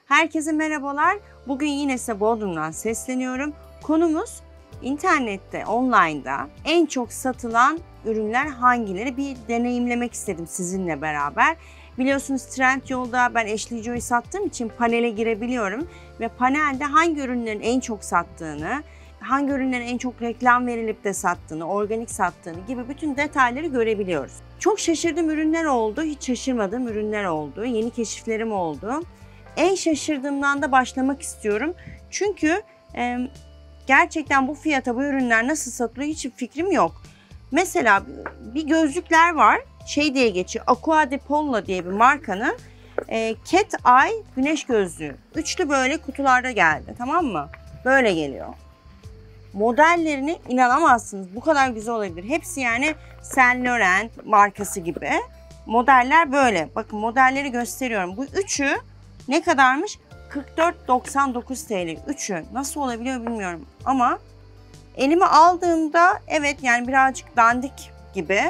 Herkese merhabalar. Bugün yine size Bodrum'dan sesleniyorum. Konumuz internette, online'da en çok satılan ürünler hangileri? Bir deneyimlemek istedim sizinle beraber. Biliyorsunuz Trendyol'da ben Ashley Joy'u sattığım için panele girebiliyorum. Ve panelde hangi ürünlerin en çok sattığını, hangi ürünlerin en çok reklam verilip de sattığını, organik sattığını gibi bütün detayları görebiliyoruz. Çok şaşırdığım ürünler oldu, hiç şaşırmadığım ürünler oldu, yeni keşiflerim oldu. En şaşırdığımdan da başlamak istiyorum. Çünkü gerçekten bu fiyata bu ürünler nasıl satılıyor hiç fikrim yok. Mesela bir gözlükler var, şey diye geçiyor, Aqua di Polo diye bir markanın Cat Eye güneş gözlüğü. Üçlü böyle kutularda geldi, tamam mı? Böyle geliyor. Modellerini inanamazsınız, bu kadar güzel olabilir. Hepsi yani Saint Laurent markası gibi. Modeller böyle. Bakın modelleri gösteriyorum. Bu üçü ne kadarmış? 44,99 TL. Üçü. Nasıl olabiliyor bilmiyorum. Ama elime aldığımda evet yani birazcık dandik gibi.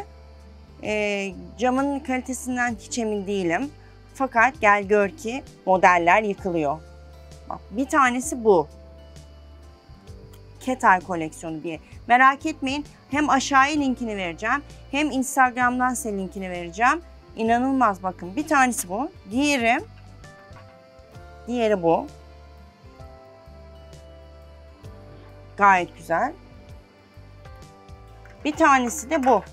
Camın kalitesinden hiç emin değilim. Fakat gel gör ki modeller yıkılıyor. Bak, bir tanesi bu. Cat Eye koleksiyonu diye. Merak etmeyin. Hem aşağıya linkini vereceğim. Hem Instagram'dan size linkini vereceğim. İnanılmaz bakın. Bir tanesi bu. Diğeri bu. Gayet güzel. Bir tanesi de bu.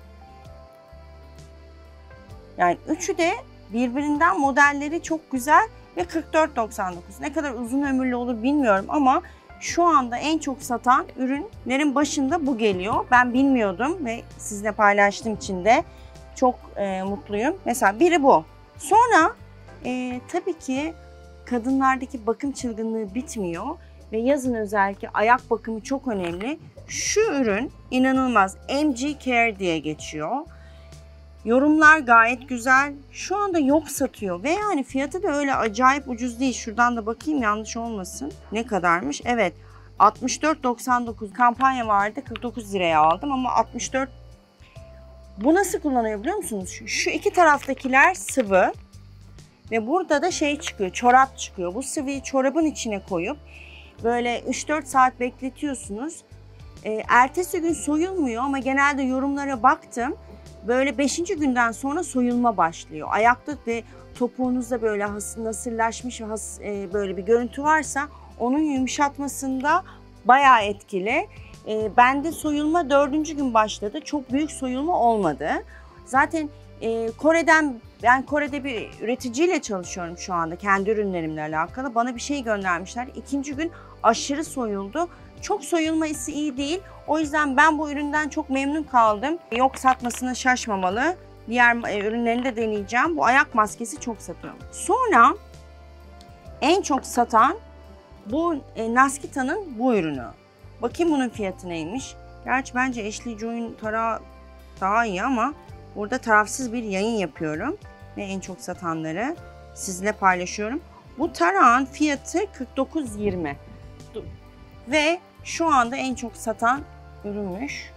Yani üçü de birbirinden modelleri çok güzel ve 44,99. Ne kadar uzun ömürlü olur bilmiyorum ama şu anda en çok satan ürünlerin başında bu geliyor. Ben bilmiyordum ve sizinle paylaştığım için de çok mutluyum. Mesela biri bu. Sonra tabii ki kadınlardaki bakım çılgınlığı bitmiyor ve yazın özellikle ayak bakımı çok önemli. Şu ürün inanılmaz. MG Care diye geçiyor. Yorumlar gayet güzel. Şu anda yok satıyor ve yani fiyatı da öyle acayip ucuz değil. Şuradan da bakayım yanlış olmasın. Ne kadarmış? Evet. 64,99 kampanya vardı. 49 liraya aldım ama 64. Bu nasıl kullanıyor biliyor musunuz? Şu iki taraftakiler sıvı. Ve burada da şey çıkıyor, çorap çıkıyor. Bu sıvıyı çorabın içine koyup böyle 3-4 saat bekletiyorsunuz. Ertesi gün soyulmuyor ama genelde yorumlara baktım. Böyle 5. günden sonra soyulma başlıyor. Ayakta ve topuğunuzda böyle nasırlaşmış ve böyle bir görüntü varsa onun yumuşatmasında bayağı etkili. Bende soyulma 4. gün başladı. Çok büyük soyulma olmadı. Zaten ben Kore'de bir üreticiyle çalışıyorum şu anda kendi ürünlerimle alakalı. Bana bir şey göndermişler. 2. gün aşırı soyuldu. Çok soyulması iyi değil. O yüzden ben bu üründen çok memnun kaldım. Yok satmasına şaşmamalı. Diğer ürünlerini de deneyeceğim. Bu ayak maskesi çok satıyorum. Sonra en çok satan bu Naskita'nın bu ürünü. Bakayım bunun fiyatı neymiş. Gerçi bence Ashley Joy'un tarağı daha iyi ama burada tarafsız bir yayın yapıyorum. Ve en çok satanları sizinle paylaşıyorum. Bu tarağın fiyatı 49,20. Ve şu anda en çok satan ürünmüş.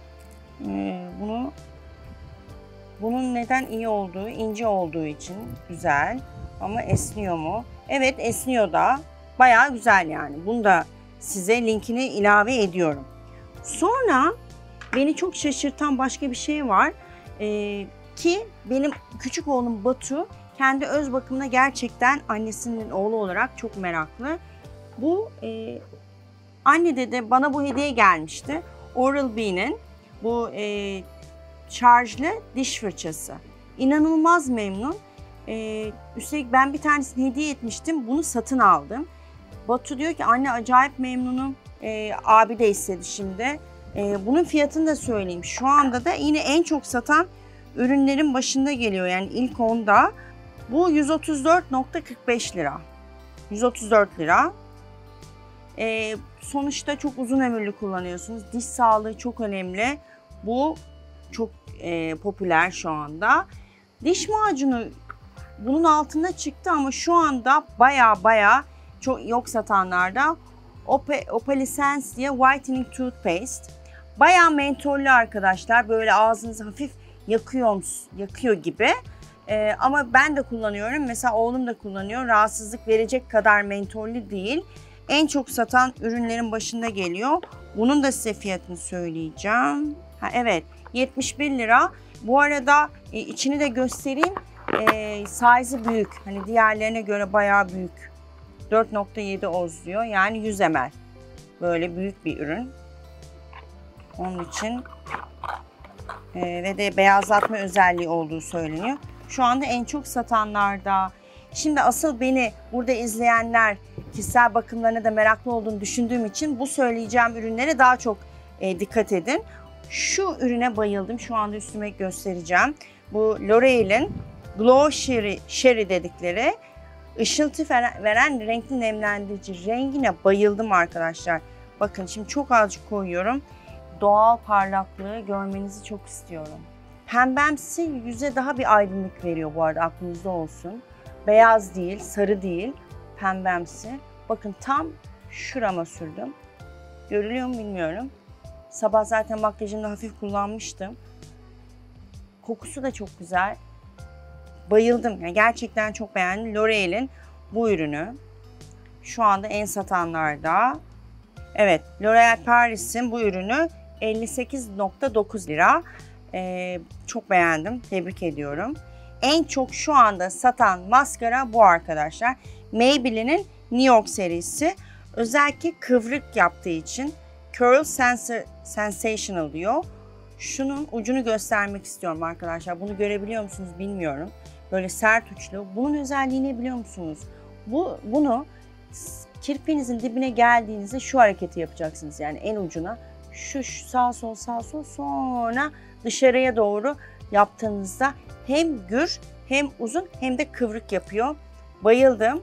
Bunun neden iyi olduğu, ince olduğu için güzel. Ama esniyor mu? Evet esniyor da. Bayağı güzel yani. Bunu da size linkini ilave ediyorum. Sonra beni çok şaşırtan başka bir şey var. Ki benim küçük oğlum Batu kendi öz bakımına gerçekten annesinin oğlu olarak çok meraklı. Bu anne dedi bana bu hediye gelmişti. Oral-B'nin bu şarjlı diş fırçası. İnanılmaz memnun. Üstelik ben bir tanesini hediye etmiştim. Bunu satın aldım. Batu diyor ki anne acayip memnunum. Abi de istedi şimdi. Bunun fiyatını da söyleyeyim. Şu anda da yine en çok satan ürünlerin başında geliyor. Yani ilk 10'da. Bu 134,45 lira. 134 lira. Sonuçta çok uzun ömürlü kullanıyorsunuz. Diş sağlığı çok önemli. Bu çok popüler şu anda. Diş macunu bunun altında çıktı ama şu anda baya çok yok satanlarda. Opalescence diye Whitening Toothpaste. Baya mentollü arkadaşlar. Böyle ağzınızı hafif yakıyor gibi. Ama ben de kullanıyorum. Mesela oğlum da kullanıyor. Rahatsızlık verecek kadar mentollü değil. En çok satan ürünlerin başında geliyor. Bunun da size fiyatını söyleyeceğim. Evet, 71 lira. Bu arada içini de göstereyim. Size'ı büyük. Hani diğerlerine göre bayağı büyük. 4.7 oz diyor. Yani 100 ml. Böyle büyük bir ürün. Onun için ve de beyazlatma özelliği olduğu söyleniyor. Şu anda en çok satanlarda. Şimdi asıl beni burada izleyenler kişisel bakımlarına da meraklı olduğunu düşündüğüm için bu söyleyeceğim ürünlere daha çok dikkat edin. Şu ürüne bayıldım. Şu anda üstüme göstereceğim. Bu L'Oreal'in Glow Sherry dedikleri ışıltı veren renkli nemlendirici. Rengine bayıldım arkadaşlar. Bakın şimdi çok azıcık koyuyorum. Doğal parlaklığı görmenizi çok istiyorum. Pembemsi yüze daha bir aydınlık veriyor bu arada, aklınızda olsun. Beyaz değil, sarı değil, pembemsi. Bakın tam şurama sürdüm. Görülüyor mu bilmiyorum. Sabah zaten makyajımda hafif kullanmıştım. Kokusu da çok güzel. Bayıldım. Yani gerçekten çok beğendim. L'Oreal'in bu ürünü. Şu anda en satanlarda. Evet, L'Oreal Paris'in bu ürünü 58.9 lira. Çok beğendim. Tebrik ediyorum. En çok şu anda satan maskara bu arkadaşlar. Maybelline'in New York serisi. Özellikle kıvrık yaptığı için Curl Sensational diyor. Şunun ucunu göstermek istiyorum arkadaşlar. Bunu görebiliyor musunuz bilmiyorum. Böyle sert uçlu. Bunun özelliğini biliyor musunuz? Bunu kirpiğinizin dibine geldiğinizde şu hareketi yapacaksınız. Yani en ucuna şu sağ sol sonra dışarıya doğru yaptığınızda hem gür hem uzun hem de kıvrık yapıyor. Bayıldım.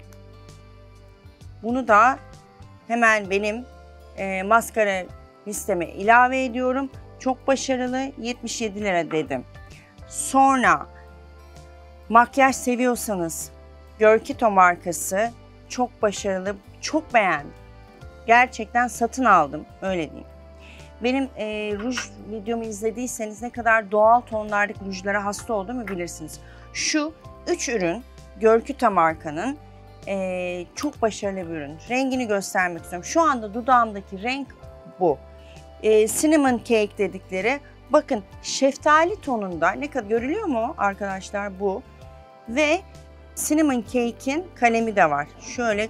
Bunu da hemen benim maskara listeme ilave ediyorum. Çok başarılı, 77 lira dedim. Sonra makyaj seviyorsanız Görkito markası çok başarılı, çok beğendim. Gerçekten satın aldım, öyle diyeyim. Benim ruj videomu izlediyseniz ne kadar doğal tonlardaki rujlara hasta olduğumu bilirsiniz. Şu 3 ürün Görkito markanın çok başarılı bir ürün. Rengini göstermek istiyorum. Şu anda dudağımdaki renk bu. Cinnamon Cake dedikleri. Bakın şeftali tonunda, ne kadar görülüyor mu arkadaşlar bu? Ve Cinnamon Cake'in kalemi de var. Şöyle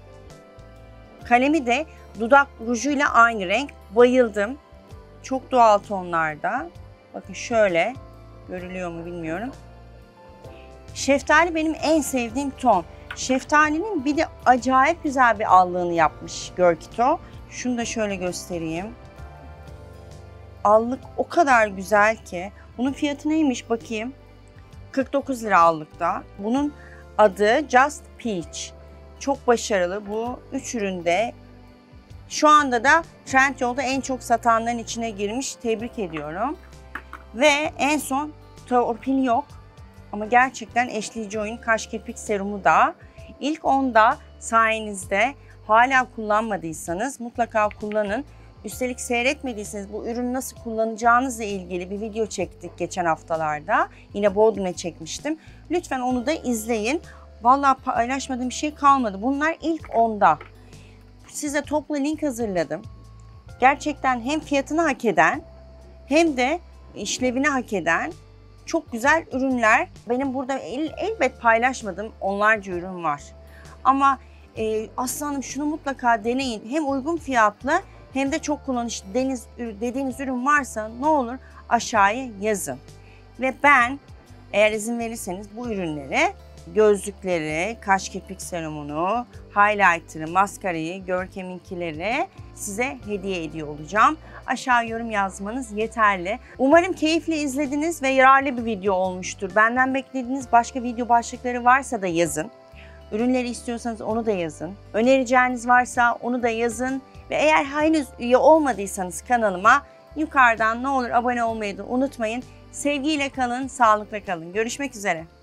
kalemi de dudak rujuyla aynı renk. Bayıldım. Çok doğal tonlarda. Bakın şöyle görülüyor mu bilmiyorum. Şeftali benim en sevdiğim ton. Şeftalinin bir de acayip güzel bir allığını yapmış Görkito. Şunu da şöyle göstereyim. Allık o kadar güzel ki. Bunun fiyatı neymiş bakayım. 49 lira allıkta. Bunun adı Just Peach. Çok başarılı bu 3 üründe. Şu anda da Trendyol'da en çok satanların içine girmiş. Tebrik ediyorum. Ve en son torpil yok. Ama gerçekten eşleyici oyun kaş kirpik serumu da. İlk 10'da sayenizde, hala kullanmadıysanız mutlaka kullanın. Üstelik seyretmediyseniz bu ürünü nasıl kullanacağınızla ilgili bir video çektik geçen haftalarda. Yine Bodrum'a çekmiştim. Lütfen onu da izleyin. Vallahi paylaşmadığım bir şey kalmadı. Bunlar ilk 10'da. Size toplu link hazırladım. Gerçekten hem fiyatını hak eden hem de işlevini hak eden çok güzel ürünler. Benim burada elbet paylaşmadığım onlarca ürün var. Ama Aslı Hanım şunu mutlaka deneyin. Hem uygun fiyatlı hem de çok kullanışlı dediğiniz ürün varsa ne olur aşağıya yazın. Ve ben eğer izin verirseniz bu ürünleri, gözlükleri, kaş kirpik serumunu, highlighter'ı, maskarayı, Görkem'inkileri size hediye ediyor olacağım. Aşağı yorum yazmanız yeterli. Umarım keyifli izlediniz ve yararlı bir video olmuştur. Benden beklediğiniz başka video başlıkları varsa da yazın. Ürünleri istiyorsanız onu da yazın. Önereceğiniz varsa onu da yazın. Ve eğer henüz üye olmadıysanız kanalıma yukarıdan ne olur abone olmayı da unutmayın. Sevgiyle kalın, sağlıkla kalın. Görüşmek üzere.